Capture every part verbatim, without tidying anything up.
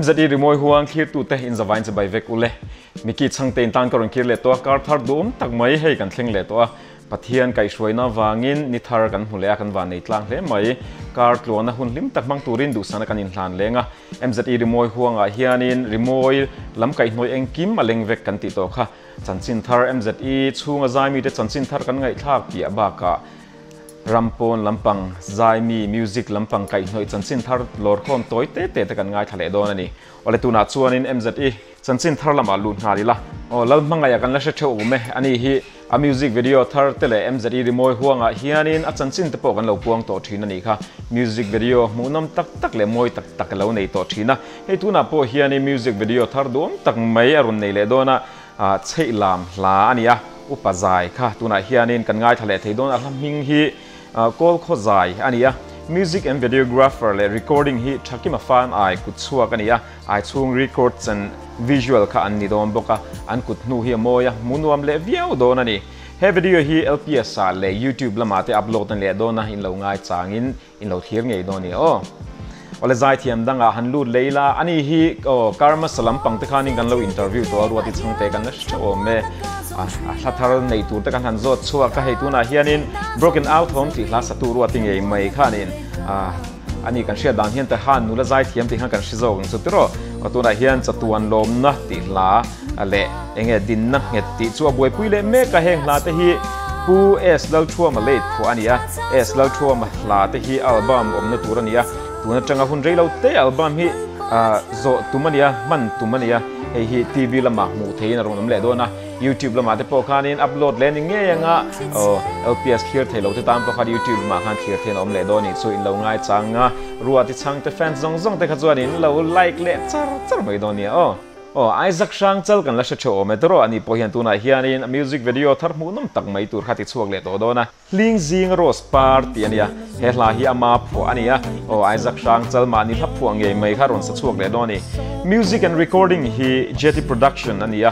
Z E remoi huang khir tu te in zawain zabai vek ule miki changte in tan karon khir le to kar thar dum tak mai hei kan thleng le to pathian kai shroina wangin ni thar kan hule kan wa nei tlang hle mai kar tlona hun lim tak mang turin du sana kan in hlan lenga M Z E remoi huang a hianin remoi lam kai noi engkim maleng vek kan ti to kha chanchin thar M Z E chunga zai mi te chanchin thar kan ngai thak pi ba ka Rampon lampang zaimi music lampang kai noi chanchin thar lor khom toi te te te kan ngai thale don ani ole tuna chuanin M Z E chanchin thar lama lu ngari la o lal mangaya kan la she theu me ani hi a music video thar tele M Z E remoi huanga hianin a chanchin te po kan lo puang to thina ni kha music video munam tak tak le moi tak tak lo nei to thina he tuna po hiani music video thar dom tak mai arun nei le dona a cheilam hla ania upazai kha tuna hianin kan ngai thale thei don a hlaming hi call khozai ania music and videographer le recording hi thakima fan ai kut chuak ania ai chung records and visual kha an ni dom boka an kut nu hi moya munuam le viau don ani he video hi L P S a le YouTube lama te upload an le dona in lo ngai changin in lo thir ngei don ni o ole zai thiam danga hanlu leila ani hi karma salam pangte khani kan lo interview to ruati changte kan o me a thar nei tur te kan han zot chuak ka he tuna hianin broken out home ti hla satu ruati ngei mai khanin a ani kan shia dan hian te han nu la zai thiam ti han kan shi zong chu tro tuna hian chatuan lom na ti hla ale enge din na nget ti chu boi puile me ka heng hla te hi pu es lal thua ma le phu ania es lal thua ma hla te hi album om na tur ania tuna changa hun rei lo te album hi zo tumania man tumania hei hi T V lama mu thein ron am le dona YouTube lama te po khanin upload le ni nge yanga L P S khir thelo te tam po kha YouTube ma khan khir then om le doni chu in lo ngai changa ruati chang te fans zong zong te kha chuanin lo like le char char mai doni o o Isaac Shang chal kan la she cho metro ani po hian tuna hianin music video thar mu nom tak mai tur khati chuak le to dona ling jing rose party ania he hla hi ama pho ania o Isaac Shang chal ma ni thap phuang nge mai kha ron sa chuak le doni music and recording hi Jetty production ania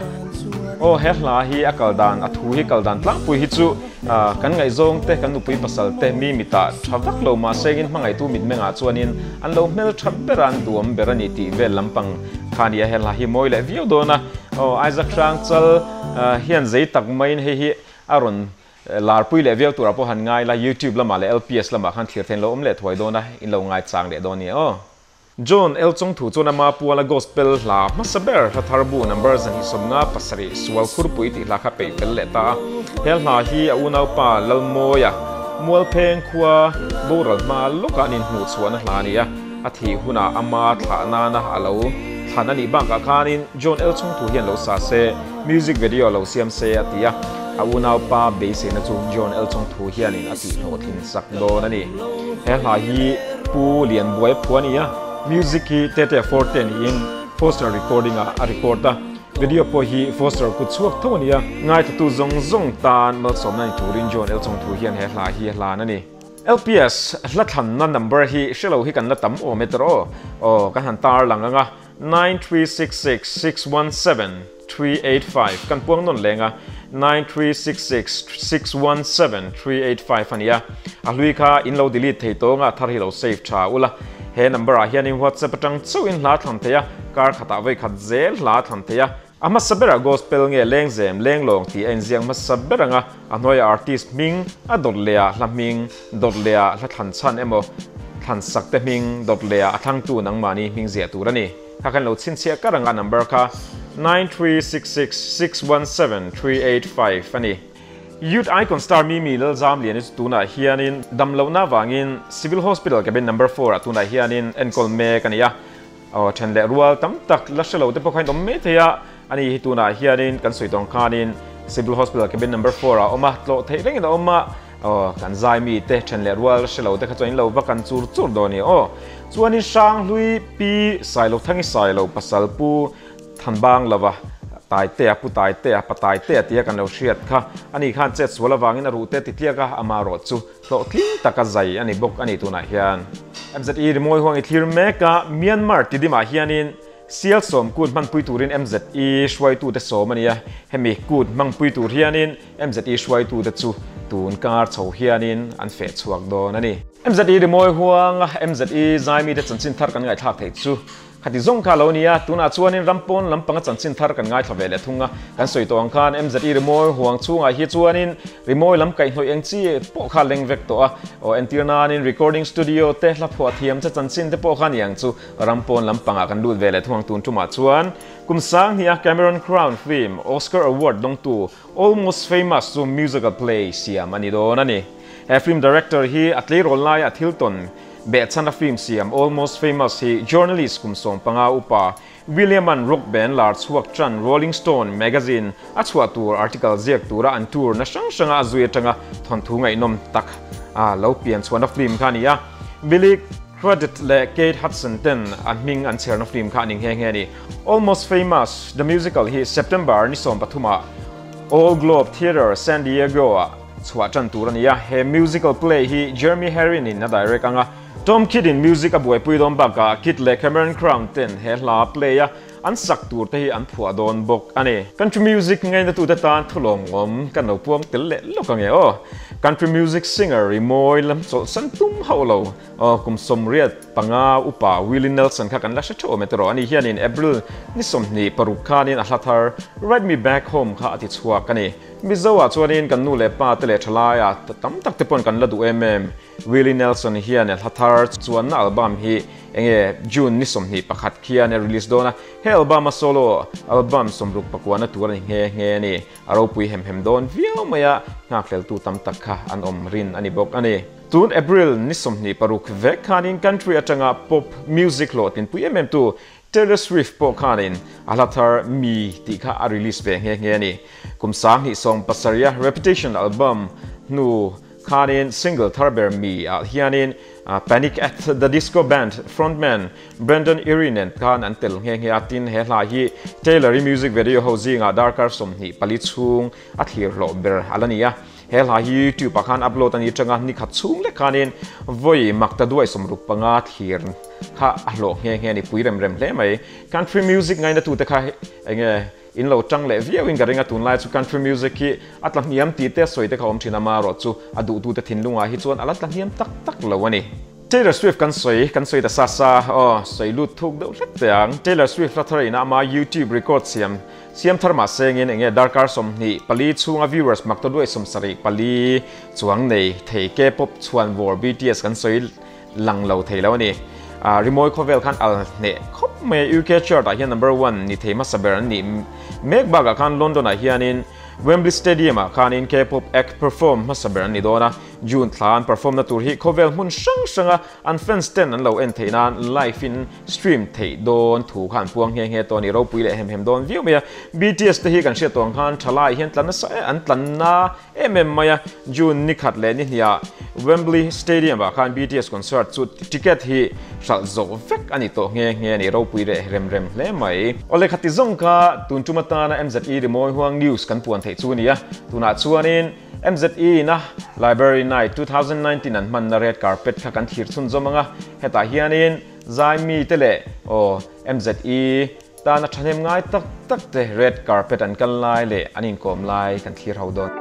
o he hla hi akaldan athu hi kaldan tlang pui hi chu kan ngai zong te kan upui pasal te mi mita thavak lo ma segin mangai tu mit menga chuanin an lo mel that beran duam berani ti vel lampang khania he hla hi moi le view dona o Isaac Shang chal hian zei tak main he hi aron lar pui le view tur apo han ngai la YouTube lama le L P S lama khan thir then lo om le thoi dona in lo ngai chang le doni o John El Chong Thu chona ma puala gospel la masaber tharbu numbers an hisomnga pasari swal khurpui ti la kha pe pel leta hel na hi aunau pa lalmoya mual pheng khua boral ma lokanin hu chuan hla nia athi huna ama thana na alo thana ni bang ka khanin John El Chong Thu hian lo sa se music video lo siam se atia aunau pa be se na chu John El Chong Thu hian in ati no thin sak do na ni hel na hi pu lian boy phuania music hi tete fourteen in Foster recording a recorda video po hi Foster ku chuak thonia ngai tu zong zong tan mal som nai turin John El Chong Thu hian he hla hi hla na ni L P S la than na number hi shelo hi kan la tam o metro o kan han tar langanga nine three six six six one seven three eight five kan puang non lenga nine three six six six one seven three eight five ania alui kha in lo delete thei to nga thar hi lo save tha ula he number a hian in WhatsApp atang chu in hla thlan theya kar khata vai khat zel hla thlan theya ama sabera gospel nge leng zem leng long ti en ziang ma sabera nga anoi artist ming ador lea hlaming dor lea hla thlan chan emo thlan sak te ming dor lea athang tu nang mani ming zia turani kha kan lo chin chia karanga number kha nine three six six six one seven three eight five ani Youth Icon Star mi mi lal zam lian is tuna hianin damlo na wangin civil hospital cabin number four atuna hianin enkol me kania o thenle rual tam tak lashalo te pokhain dom me theya ani hituna hianin kan soitong khanin civil hospital cabin number four a oma tlo theireng da oma o kan zai mi te thenle rual lashalo te khachoin lo bakan chur chur doni o chuani sang hlui pi sailo thangi sailo pasal pu thanbang lawa tai te pu tai te pa tai te tia kan lo hriat kha ani khan che swala wangin aru te titia ka amaro chu lo tling taka zai ani bok ani tuna hian M Z E remoi huang i thlir me ka Myanmar tidima hianin sial som kut man pui turin M Z E shwai tu te somania hemi kut mang pui tur hianin M Z E shwai tu te chu tun kar chho hianin an fe chuak do nani M Z E remoi huang M Z E zai mi te chanchin thar kan ngai thak thei chu khati zong kha lo nia tuna chuanin rampon lampanga chanchin thar kan ngai thlave le thunga kan soi tawng khan M Z E remoi huang chunga hi chuanin remoi lam kai hnoi engchi po kha leng vek to a o entirna in recording studio te hla phua thiam cha chanchin te po khan yang chu rampon lampanga kan lut ve le thung tun tuma chuan kum sang nia Cameron Crown film Oscar award dong tu almost famous to musical play siam ani do na ni a film director hi atlei rol lai at Hilton be chana film siam almost famous hi journalist kum som panga upa William and Rock Ben Lars Huak Chan Rolling Stone magazine achwa tour article zek tura an tour na sang sanga azui tanga thon thu ngai nom tak a lo pian chuan film khania Billy Credit le Kate Hudson ten an ming an cherna film khaning he nge ni almost famous the musical hi September ni som pathuma All Globe Theatre San Diego chwa chan turania he musical play hi Jeremy Herrin in na direct anga Tom Kidd in music abuai puidom baka Kit le Cameron Crown ten he la playa an sak tur te hi an phua don bok ane country music ngai na tu ta tan thulom ngom kan no puam tel le lokange o country music singer remoi lam so san tum haulo o kum som riat panga upa Willie Nelson kha kan la sha tho metro ani hian in April ni som ni parukha nin a hlathar Ride Me Back Home kha ati chhuak ani mizowa chuanin kan nu le pa te le thalaya tam tak te pon kan la du em Willie Nelson hian a hlathar chuan na album hi enge June ni som ni pakhat khian release dona he album solo album som ruk pakwana tur ni nge nge ni aro pui hem hem don vio maya ngaklel tu tam tak kha an om rin ani bok ani tun April ni som ni paruk ve khanin country atanga pop music lot in pui em tu Taylor Swift po khanin alathar mi ti kha a release ve nge nge ni kumsang hi song pasaria Reputation album nu khanin single tharber mi a hianin Uh, Panic at the Disco Band frontman Brendan Irinen kan antel nge nge atin he la hi Taylor music video hozinga darker som ni palichung athir lo ber alania he la hi YouTube pakhan upload ani changa ni khachung le kanin voi makta duai som rup panga thir kha alo nge nge ni puirem rem le mai country music ngai na tu te kha enge in lo chang le viau in garinga tun lai chu country music ki atlang niam ti te soi te khom thina ma ro chu adu tu te thin lunga hi chuan alat lang niam tak tak lo ani Taylor Swift kan soi kan soi da sa sa oh soi lut thuk do ret teang Taylor Swift la thari na ma YouTube record siam siam tharma sengin enge darkar som ni pali chunga viewers makto doi som sari pali chuang nei thei ke pop chuan vor B T S kan soi lang lo thei lo ni Uh, remoi khovel khan al ne khop me U K chart a hian number one ni thema saber ni mek baga khan London a hianin Wembley Stadium a khanin K-pop act perform ma saber ni dona June thlan perform na tur hi khovel mun sang sanga an fans ten an lo en theina live in stream thei don thu khan puang nge nge to ni ro pui le hem hem don view me B T S te hi kan sia tong khan thalai hian tlan na sa an tlan na em maya June ni khat le ni hia Wembley Stadium a khan B T S concert chu ticket hi sal zo vek ani to nge nge ni ro pui re rem rem le mai ole khati zong ka tun tumata na M Z E remoi huang news kan puan thei chu nia tuna chuanin M Z E na Library Night twenty nineteen an man na red carpet kha kan thir chun zomanga heta hianin zai mi tele o M Z E ta na thanem ngai tak tak te red carpet an kan lai le anin kom lai kan thir hodon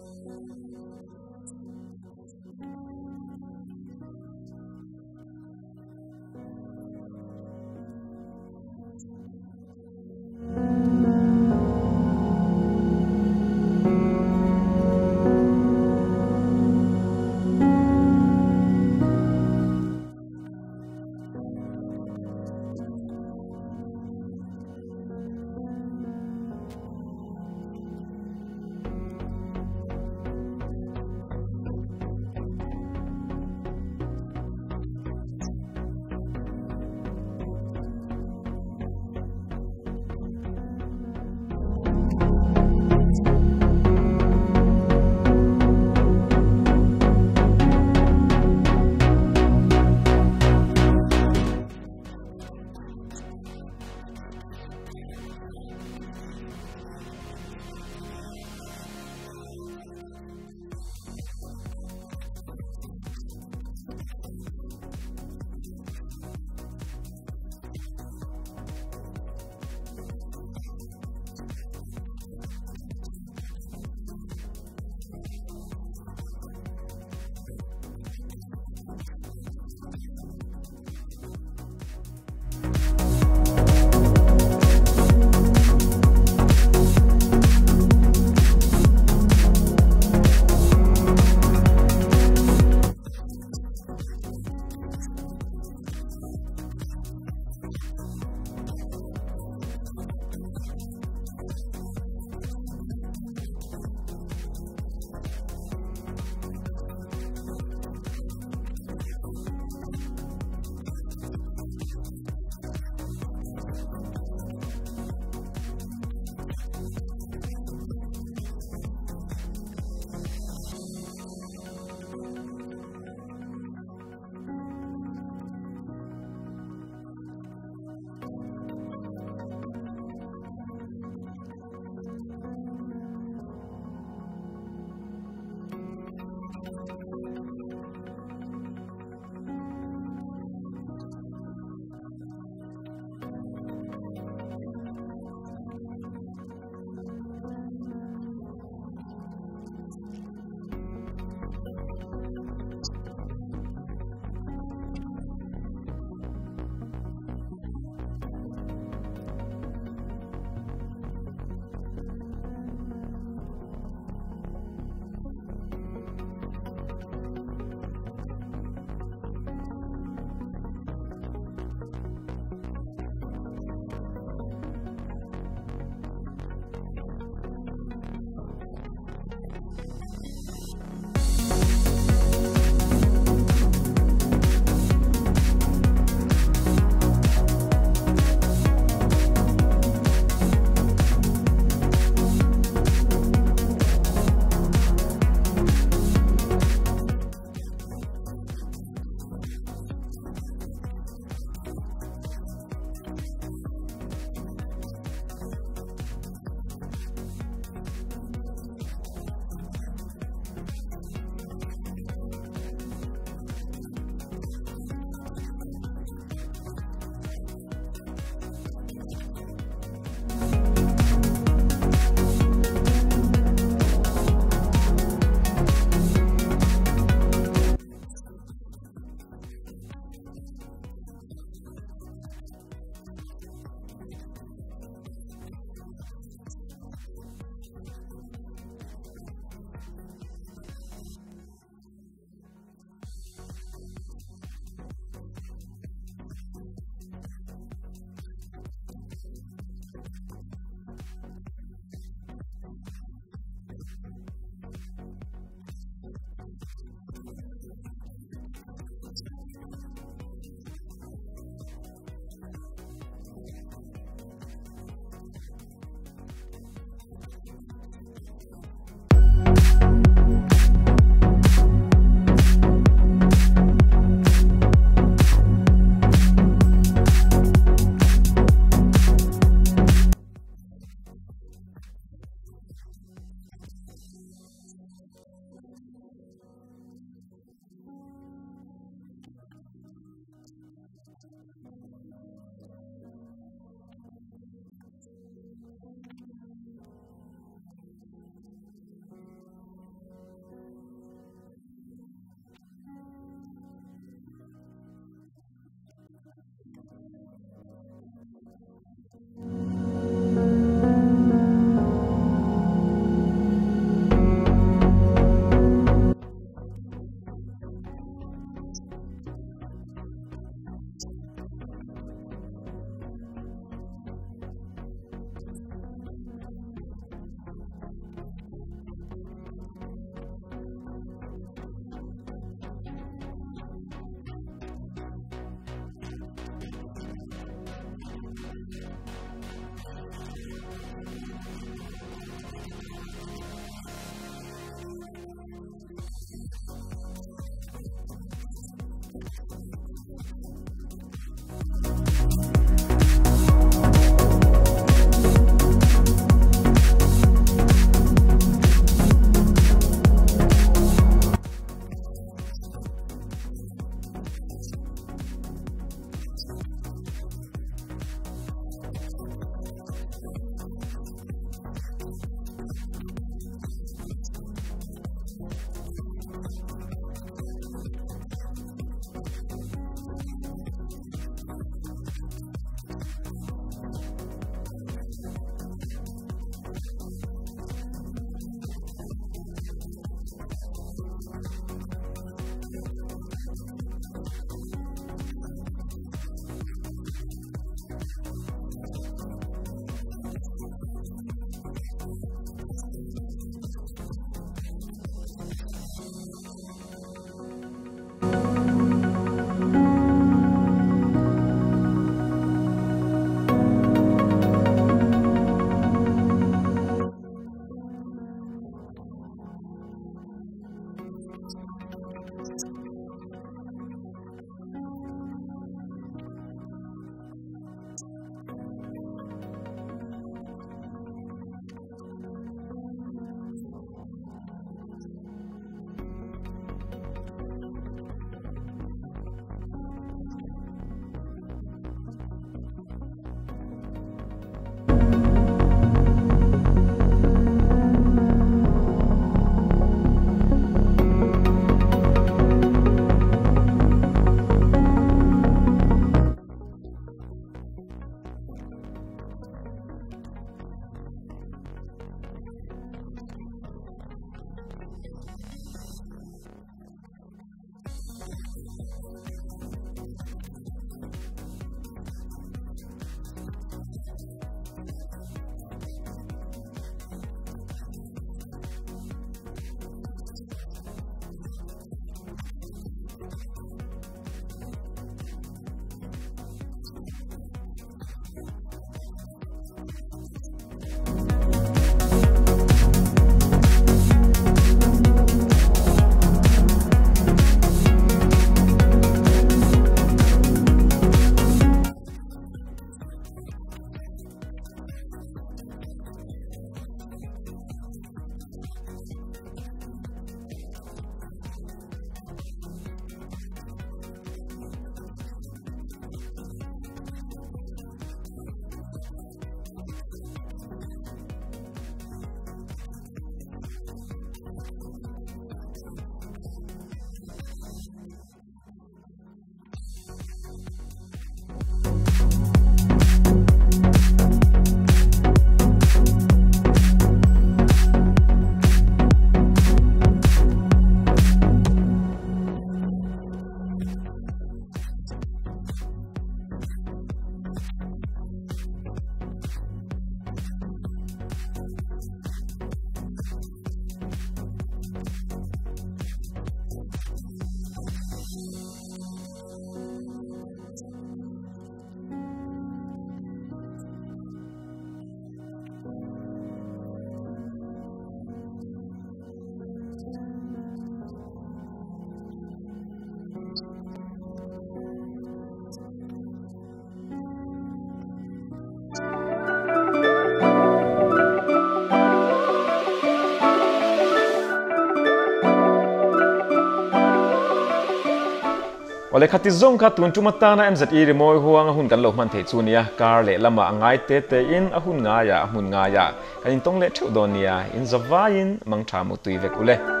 Wale khati zong kha tun chumata na M Z E remoi huang hun kan lo man the chunia kar le lama angai te te in ahun nga ya ahun nga ya kan tong le thu donia in zawain mang tha mu tui vek ule